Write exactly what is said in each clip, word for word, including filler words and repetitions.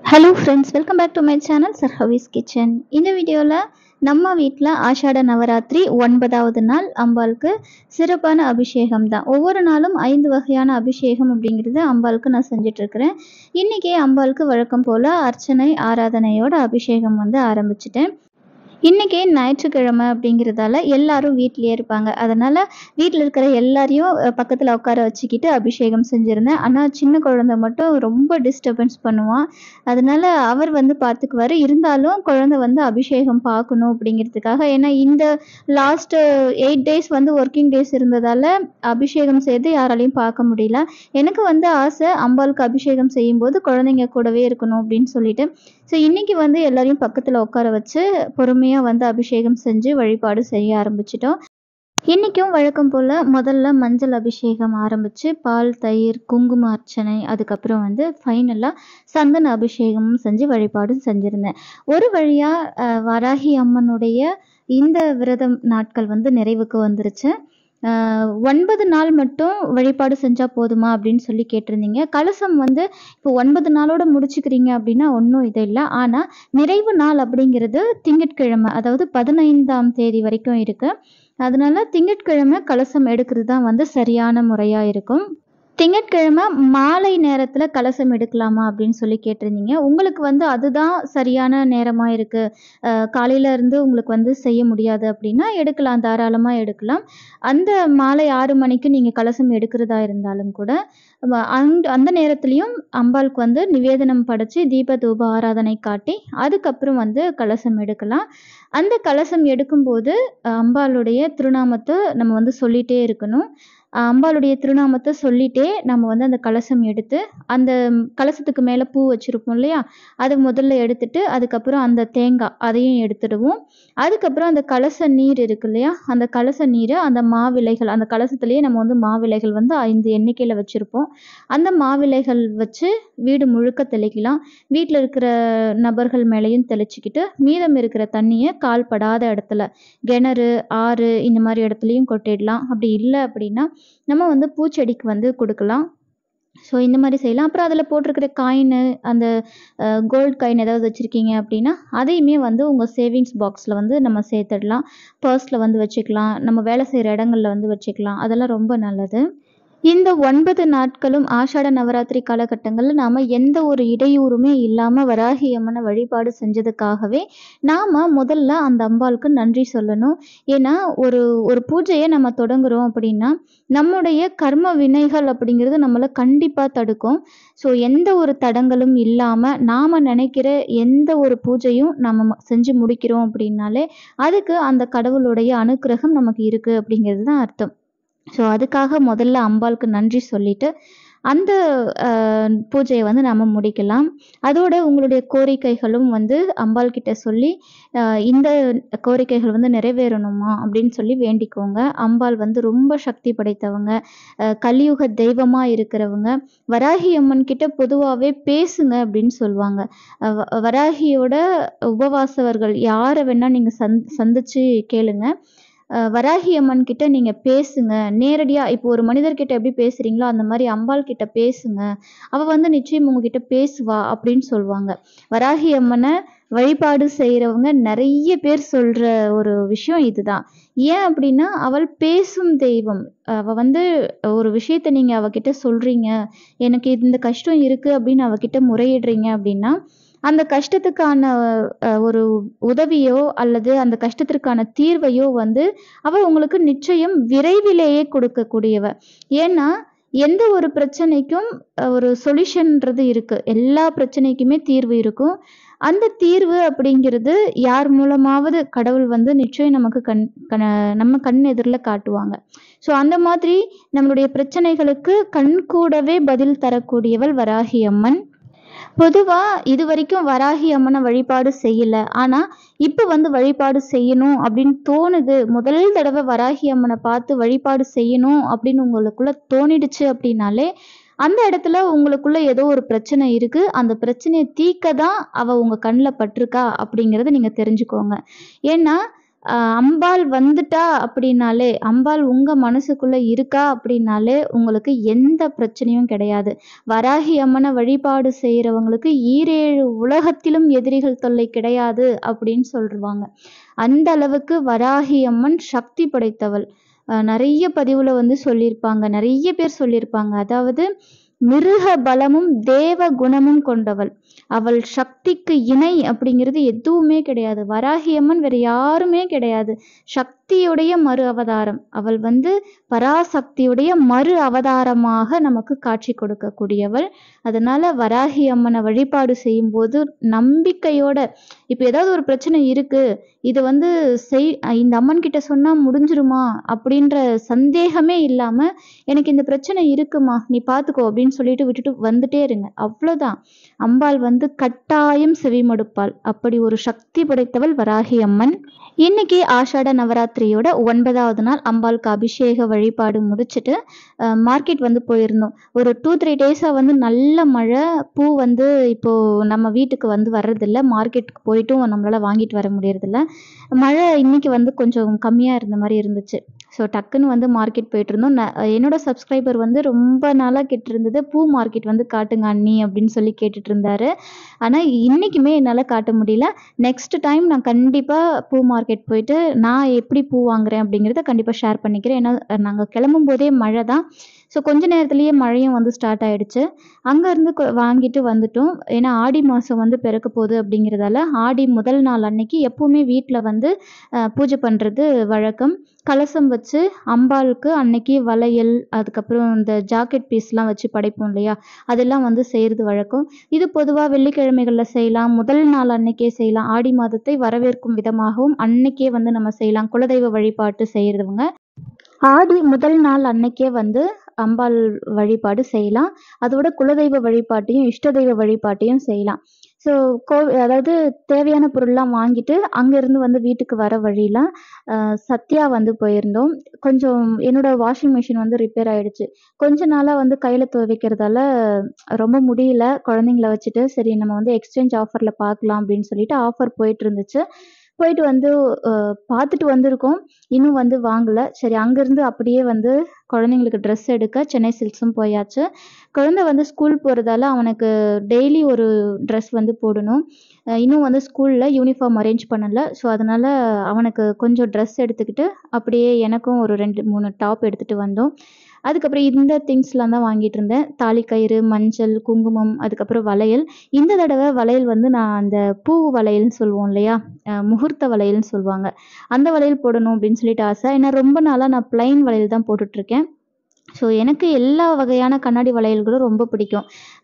Hello friends, welcome back to my channel சர்ஹவிஸ் kitchen. இந்த வீடியோவில் நம்ம வீட்டில் ஆஷாட நவராத்திரி ஒன்பதாவது நாள் அம்பாளுக்கு சிறப்பான அபிஷேகம் தான். ஒவ்வொரு நாளும் ஐந்து வகையான அபிஷேகம் அப்படிங்கிறது அம்பாளுக்கு நான் செஞ்சிட்ருக்கிறேன். இன்றைக்கி அம்பாளுக்கு வழக்கம் போல் அர்ச்சனை ஆராதனையோட அபிஷேகம் வந்து ஆரம்பிச்சிட்டேன். இன்றைக்கி ஞாயிற்றுக்கிழமை அப்படிங்கிறதால எல்லாரும் வீட்டிலேயே இருப்பாங்க. அதனால் வீட்டில் இருக்கிற எல்லாரையும் பக்கத்தில் உட்கார வச்சுக்கிட்டு அபிஷேகம் செஞ்சுருந்தேன். ஆனால் சின்ன குழந்தை மட்டும் ரொம்ப டிஸ்டர்பன்ஸ் பண்ணுவான். அதனால் அவர் வந்து பார்த்துக்குவார். இருந்தாலும் குழந்தை வந்து அபிஷேகம் பார்க்கணும் அப்படிங்கிறதுக்காக, ஏன்னா இந்த லாஸ்ட்டு எயிட் டேஸ் வந்து ஒர்க்கிங் டேஸ் இருந்ததால் அபிஷேகம் செய்து யாராலையும் பார்க்க முடியல. எனக்கு வந்து ஆசை, அம்பாளுக்கு அபிஷேகம் செய்யும்போது குழந்தைங்க கூடவே இருக்கணும் அப்படின்னு சொல்லிட்டு. ஸோ இன்றைக்கி வந்து எல்லாரையும் பக்கத்தில் உட்கார வச்சு பொறுமையாக வந்து அபிஷேகம் செஞ்சு வழிபாடு செய்ய ஆரம்பிச்சிட்டோம். இன்றைக்கும் வழக்கம் போல் முதல்ல மஞ்சள் அபிஷேகம் ஆரம்பித்து பால், தயிர், குங்கும அர்ச்சனை, அதுக்கப்புறம் வந்து ஃபைனலாக சந்தன அபிஷேகமும் செஞ்சு வழிபாடும் செஞ்சுருந்தேன். ஒரு வழியாக வராகி அம்மனுடைய இந்த விரதம் நாட்கள் வந்து நிறைவுக்கு வந்துருச்சு. ஒன்பது நாள் மட்டும் வழிபாடு செஞ்சால் போதுமா அப்படின்னு சொல்லி கேட்டிருந்தீங்க. கலசம் வந்து இப்போ ஒன்பது நாளோட முடிச்சுக்கிறீங்க அப்படின்னா ஒன்றும் இது இல்லை. ஆனால் நிறைவு நாள் அப்படிங்கிறது திங்கட்கிழமை, அதாவது பதினைந்தாம் தேதி வரைக்கும் இருக்குது. அதனால திங்கட்கிழமை கலசம் எடுக்கிறது தான் வந்து சரியான முறையாக இருக்கும். திங்கட்கிழமை மாலை நேரத்தில் கலசம் எடுக்கலாமா அப்படின்னு சொல்லி கேட்டிருந்தீங்க. உங்களுக்கு வந்து அதுதான் சரியான நேரமாக இருக்குது, காலையில் இருந்து உங்களுக்கு வந்து செய்ய முடியாது அப்படின்னா எடுக்கலாம், தாராளமாக எடுக்கலாம். அந்த மாலை ஆறு மணிக்கு நீங்கள் கலசம் எடுக்கிறதா இருந்தாலும் கூட அந் அந்த நேரத்துலையும் அம்பாளுக்கு வந்து நிவேதனம் படைச்சி தீப தூப ஆராதனை காட்டி அதுக்கப்புறம் வந்து கலசம் எடுக்கலாம். அந்த கலசம் எடுக்கும்போது அம்பாளுடைய திருநாமத்தை நம்ம வந்து சொல்லிகிட்டே இருக்கணும். அம்பாளுடைய திருநாமத்தை சொல்லிகிட்டே நம்ம வந்து அந்த கலசம் எடுத்து, அந்த கலசத்துக்கு மேலே பூ வச்சுருப்போம் இல்லையா, அதை முதல்ல எடுத்துட்டு அதுக்கப்புறம் அந்த தேங்காய் அதையும் எடுத்துடுவோம். அதுக்கப்புறம் அந்த கலச நீர் இருக்கு இல்லையா, அந்த கலச நீரை அந்த மாவிலைகள், அந்த கலசத்துலேயே நம்ம வந்து மாவிலைகள் வந்து ஐந்து எண்ணிக்கையில் வச்சுருப்போம். அந்த மாவிலைகள் வச்சு வீடு முழுக்க தெளிக்கலாம். வீட்டில் இருக்கிற நபர்கள் மேலேயும் தெளிச்சிக்கிட்டு மீதம் இருக்கிற தண்ணியை கால் படாத இடத்துல, கிணறு, ஆறு இந்த மாதிரி இடத்துலையும் கொட்டிடலாம். அப்படி இல்லை அப்படின்னா நம்ம வந்து பூச்செடிக்கு வந்து கொடுக்கலாம். ஸோ இந்த மாதிரி செய்யலாம். அப்புறம் அதில் போட்டிருக்கிற காயினு, அந்த கோல்டு காயின் ஏதாவது வச்சுருக்கீங்க அப்படின்னா அதையுமே வந்து உங்கள் சேவிங்ஸ் பாக்ஸில் வந்து நம்ம சேர்த்துடலாம். பர்ஸில் வந்து வச்சுக்கலாம், நம்ம வேலை செய்கிற இடங்களில் வந்து வச்சுக்கலாம். அதெல்லாம் ரொம்ப நல்லது. இந்த ஒன்பது நாட்களும் ஆஷாட நவராத்திரி காலகட்டங்களில் நாம் எந்த ஒரு இடையூறுமே இல்லாமல் வராகி அம்மனை வழிபாடு செஞ்சதுக்காகவே நாம் முதல்ல அந்த அம்பாளுக்கு நன்றி சொல்லணும். ஏன்னா ஒரு ஒரு பூஜையை நம்ம தொடங்குகிறோம் அப்படின்னா நம்முடைய கர்ம வினைகள் அப்படிங்கிறது நம்மளை கண்டிப்பாக தடுக்கும். ஸோ எந்த ஒரு தடங்களும் இல்லாமல் நாம் நினைக்கிற எந்த ஒரு பூஜையும் நம்ம செஞ்சு முடிக்கிறோம் அப்படின்னாலே அதுக்கு அந்த கடவுளுடைய அனுக்கிரகம் நமக்கு இருக்குது அப்படிங்கிறது தான் அர்த்தம். ஸோ அதுக்காக முதல்ல அம்பாளுக்கு நன்றி சொல்லிவிட்டு அந்த பூஜையை வந்து நம்ம முடிக்கலாம். அதோட உங்களுடைய கோரிக்கைகளும் வந்து அம்பாள்கிட்ட சொல்லி இந்த கோரிக்கைகள் வந்து நிறைவேறணுமா அப்படின்னு சொல்லி வேண்டிக்கோங்க. அம்பாள் வந்து ரொம்ப சக்தி படைத்தவங்க, கலியுக தெய்வமாக இருக்கிறவங்க. வராகி அம்மன் கிட்ட பொதுவாகவே பேசுங்க அப்படின்னு சொல்லுவாங்க. வராகியோட உபவாசவர்கள் யாரை வேணால் நீங்கள் சந் சந்தித்து கேளுங்க. வராகி அம்மன் கிட்ட நீங்கள் பேசுங்க நேரடியாக. இப்போ ஒரு மனிதர்கிட்ட எப்படி பேசுகிறீங்களோ அந்த மாதிரி அம்பாள் கிட்ட பேசுங்க, அவள் வந்து நிச்சயம் உங்ககிட்ட பேசுவா அப்படின்னு சொல்லுவாங்க. வராகி அம்மனை வழிபாடு செய்கிறவங்க நிறைய பேர் சொல்கிற ஒரு விஷயம் இதுதான். ஏன் அப்படின்னா அவள் பேசும் தெய்வம். அவள் வந்து ஒரு விஷயத்த நீங்கள் அவகிட்ட சொல்கிறீங்க, எனக்கு இந்த கஷ்டம் இருக்குது அப்படின்னு அவகிட்ட முறையிடுறீங்க அப்படின்னா அந்த கஷ்டத்துக்கான ஒரு உதவியோ அல்லது அந்த கஷ்டத்திற்கான தீர்வையோ வந்து அவள் உங்களுக்கு நிச்சயம் விரைவிலேயே கொடுக்கக்கூடியவ. ஏன்னா எந்த ஒரு பிரச்சனைக்கும் ஒரு சொல்யூஷன்ன்றது இருக்குது. எல்லா பிரச்சனைக்குமே தீர்வு இருக்கும். அந்த தீர்வு அப்படிங்கிறது யார் மூலமாவது கடவுள் வந்து நிச்சயம் நமக்கு கண் கண நம்ம கண் எதிரில் காட்டுவாங்க. ஸோ அந்த மாதிரி நம்மளுடைய பிரச்சனைகளுக்கு கண் கூடவே பதில் தரக்கூடியவள் வராகி அம்மன். பொதுவாக இது வரைக்கும் வராகி அம்மனை வழிபாடு செய்யலை, ஆனால் இப்போ வந்து வழிபாடு செய்யணும் அப்படின்னு தோணுது. முதல் தடவை வராகி அம்மனை பார்த்து வழிபாடு செய்யணும் அப்படின்னு உங்களுக்குள்ள தோணிடுச்சு அப்படின்னாலே அந்த இடத்துல உங்களுக்குள்ள ஏதோ ஒரு பிரச்சனை இருக்குது. அந்த பிரச்சனையை தீர்க்க தான் அவள் உங்கள் கண்ணில் பட்டிருக்கா அப்படிங்கிறத நீங்கள் தெரிஞ்சுக்கோங்க. ஏன்னா அம்பாள் வந்துட்டா அப்படின்னாலே, அம்பாள் உங்க மனசுக்குள்ள இருக்கா அப்படின்னாலே உங்களுக்கு எந்த பிரச்சனையும் கிடையாது. வராகி அம்மனை வழிபாடு செய்கிறவங்களுக்கு ஈரேழு உலகத்திலும் எதிரிகள் தொல்லை கிடையாது அப்படின்னு சொல்லுவாங்க. அந்த அளவுக்கு வராகி அம்மன் சக்தி படைத்தவள். நிறைய பதிவில் வந்து சொல்லியிருப்பாங்க, நிறைய பேர் சொல்லியிருப்பாங்க. அதாவது மிருக பலமும் தேவ குணமும் கொண்டவள். அவள் சக்திக்கு இணை அப்படிங்கிறது எதுவுமே கிடையாது. வராகி அம்மன் வேற யாருமே கிடையாது. சக்தியுடைய மறு அவதாரம். அவள் வந்து பராசக்தியுடைய மறு அவதாரமாக நமக்கு காட்சி கொடுக்கக்கூடியவள். அதனால வராகி அம்மனை வழிபாடு செய்யும் போது நம்பிக்கையோட, இப்போ ஏதாவது ஒரு பிரச்சனை இருக்கு, இது வந்து செய் இந்த அம்மன் கிட்ட சொன்னா முடிஞ்சிருமா அப்படின்ற சந்தேகமே இல்லாம, எனக்கு இந்த பிரச்சனை இருக்குமா நீ பார்த்துக்கோ அப்படின்னு சொல்லிட்டு விட்டுட்டு வந்துட்டே இருங்க. அவ்வளோதான். அம்பாள் வந்து கட்டாயம் செவிமடுப்பாள். அப்படி ஒரு சக்தி படைத்தவள் வராகி அம்மன். இன்னைக்கு ஆஷாட நவராத்திரியோட ஒன்பதாவது நாள் அம்பாளுக்கு அபிஷேக வழிபாடு முடிச்சுட்டு மார்க்கெட் வந்து போயிருந்தோம். ஒரு டூ த்ரீ டேஸாக வந்து நல்ல மழை. பூ வந்து இப்போது நம்ம வீட்டுக்கு வந்து வர்றதில்ல. மார்க்கெட்டுக்கு போயிட்டும் நம்மளால் வாங்கிட்டு வர முடியறதில்ல. மழை இன்னைக்கு வந்து கொஞ்சம் கம்மியாக இருந்த மாதிரி இருந்துச்சு. ஸோ டக்குன்னு வந்து மார்க்கெட் போயிட்டு இருந்தோம். ந என்னோட சப்ஸ்கிரைபர் வந்து ரொம்ப நாளாக கேட்டிருந்தது, பூ மார்க்கெட் வந்து காட்டுங்க அண்ணி அப்படின்னு சொல்லி கேட்டுட்டு இருந்தாரு. ஆனால் இன்றைக்குமே என்னால் காட்ட முடியல. நெக்ஸ்ட் டைம் நான் கண்டிப்பாக பூ மார்க்கெட் போயிட்டு நான் எப்படி பூ வாங்குறேன் அப்படிங்கிறத கண்டிப்பாக ஷேர் பண்ணிக்கிறேன். ஏன்னா நாங்கள் கிளம்பும் போதே மழை தான். ஸோ கொஞ்ச நேரத்துலேயே மழையும் வந்து ஸ்டார்ட் ஆகிடுச்சு. அங்கேருந்து வாங்கிட்டு வந்துட்டோம். ஏன்னா ஆடி மாதம் வந்து பிறக்க போகுது அப்படிங்கிறதால ஆடி முதல் நாள் அன்னைக்கு எப்போவுமே வீட்டில் வந்து பூஜை பண்ணுறது வழக்கம். கலசம் வச்சு அம்பாளுக்கு அன்னைக்கு வளையல், அதுக்கப்புறம் இந்த ஜாக்கெட் பீஸ்லாம் வச்சு படைப்போம் இல்லையா, அதெல்லாம் வந்து செய்கிறது வழக்கம். இது பொதுவாக வெள்ளிக்கிழமைகளில் செய்யலாம், முதல் நாள் அன்னைக்கே செய்யலாம். ஆடி மாதத்தை வரவேற்கும் விதமாகவும் அன்னைக்கே வந்து நம்ம செய்யலாம். குலதெய்வ வழிபாட்டு செய்கிறவங்க ஆடி முதல் நாள் அன்னைக்கே வந்து அம்பாள் வழிபாடு செய்யலாம். அதோட குலதெய்வ வழிபாட்டையும் இஷ்ட தெய்வ வழிபாட்டையும் செய்யலாம். ஸோ கோ அதாவது தேவையான பொருள்லாம் வாங்கிட்டு அங்கேருந்து வந்து வீட்டுக்கு வர வழியில் சத்யா வந்து போயிருந்தோம். கொஞ்சம் என்னோட வாஷிங் மிஷின் வந்து ரிப்பேர் ஆகிடுச்சு. கொஞ்ச நாளாக வந்து கையில் துவைக்கிறதால ரொம்ப முடியல குழந்தைங்கள வச்சுட்டு. சரி நம்ம வந்து எக்ஸ்சேஞ்ச் ஆஃபரில் பார்க்கலாம் அப்படின்னு சொல்லிட்டு ஆஃபர் போயிட்டு இருந்துச்சு. போயிட்டு வந்து பார்த்துட்டு வந்திருக்கோம். இன்னும் வந்து வாங்கலை. சரி அங்கேருந்து அப்படியே வந்து குழந்தைங்களுக்கு ட்ரெஸ் எடுக்க சென்னை சில்க்ஸும் போயாச்சு. குழந்தை வந்து ஸ்கூல் போகிறதால அவனுக்கு டெய்லி ஒரு ட்ரெஸ் வந்து போடணும். இன்னும் வந்து ஸ்கூலில் யூனிஃபார்ம் அரேஞ்ச் பண்ணலை. ஸோ அதனால் அவனுக்கு கொஞ்சம் ட்ரெஸ் எடுத்துக்கிட்டு அப்படியே எனக்கும் ஒரு ரெண்டு மூணு டாப் எடுத்துகிட்டு வந்தோம். அதுக்கப்புறம் இந்த திங்ஸ்லாம் தான் வாங்கிட்டு இருந்தேன். தாலிக்கயிறு, மஞ்சள், குங்குமம், அதுக்கப்புறம் வளையல். இந்த தடவை வளையல் வந்து நான் அந்த பூ வளையல்னு சொல்லுவோம் இல்லையா, முகூர்த்த வளையல்னு சொல்லுவாங்க, அந்த வளையல் போடணும் அப்படின்னு சொல்லிட்டு ஆசை. ஏன்னா ரொம்ப நாளாக நான் பிளைன் வளையல் தான் போட்டுட்ருக்கேன். ஸோ எனக்கு எல்லா வகையான கண்ணாடி வளையல்களும் ரொம்ப பிடிக்கும்.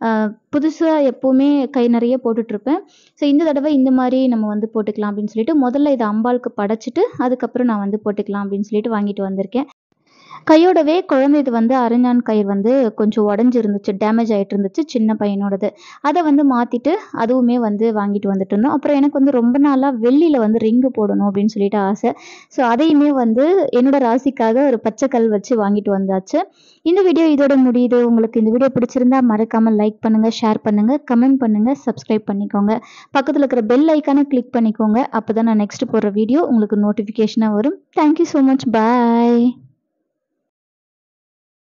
புதுசாக எப்போவுமே கை நிறைய போட்டுட்ருப்பேன். ஸோ இந்த தடவை இந்த மாதிரி நம்ம வந்து போட்டுக்கலாம் அப்படின்னு சொல்லிட்டு முதல்ல இதை அம்பாளுக்கு படைச்சிட்டு அதுக்கப்புறம் நான் வந்து போட்டுக்கலாம் அப்படின்னு சொல்லிட்டு வாங்கிட்டு வந்திருக்கேன். கையோடவே குழந்தைது வந்து அரைஞான் கயிறு வந்து கொஞ்சம் உடஞ்சி இருந்துச்சு, டேமேஜ் ஆகிட்டு இருந்துச்சு, சின்ன பையனோடது. அதை வந்து மாற்றிட்டு அதுவுமே வந்து வாங்கிட்டு வந்துட்டு இருந்தோம். அப்புறம் எனக்கு வந்து ரொம்ப நாளாக வெள்ளியில் வந்து ரிங்கு போடணும் அப்படின்னு சொல்லிட்டு ஆசை. ஸோ அதையுமே வந்து என்னோட ராசிக்காக ஒரு பச்சை கல் வச்சு வாங்கிட்டு வந்தாச்சு. இந்த வீடியோ இதோட முடியுது. உங்களுக்கு இந்த வீடியோ பிடிச்சிருந்தா மறக்காமல் லைக் பண்ணுங்கள், ஷேர் பண்ணுங்கள், கமெண்ட் பண்ணுங்கள், சப்ஸ்கிரைப் பண்ணிக்கோங்க. பக்கத்தில் இருக்கிற பெல் ஐக்கானை கிளிக் பண்ணிக்கோங்க. அப்போ தான் நான் நெக்ஸ்ட் போடுற வீடியோ உங்களுக்கு நோட்டிஃபிகேஷனாக வரும். Thank you so much. பாய்.